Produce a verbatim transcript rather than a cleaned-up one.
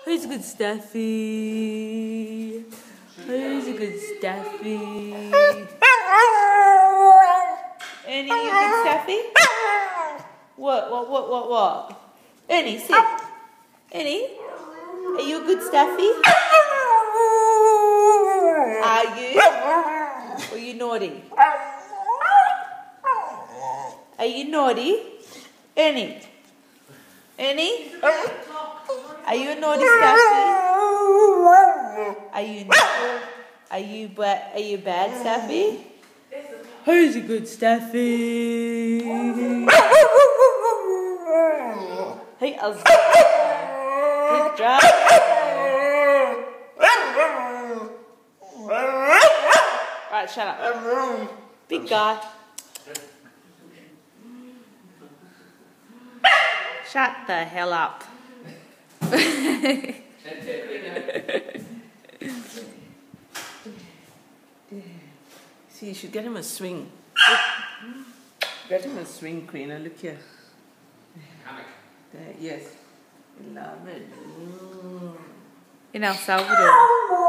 Who's a good Staffy? Who's a good Staffy? Ernie, you good Staffy? What, what, what, what, what? Ernie, sit. Ernie, are you a good Staffy? Are you? Or are you naughty? Are you naughty? Ernie? Ernie? Are you a naughty Staffy? Are you Are you bad? Are you bad, Staffy? Who's a good Staffy? Hey, I was good job. Alright, shut up. Big guy. Shut the hell up. See, you should get him a swing. Get him a swing, Queen. Look here. There, yes. I love it. In El Salvador.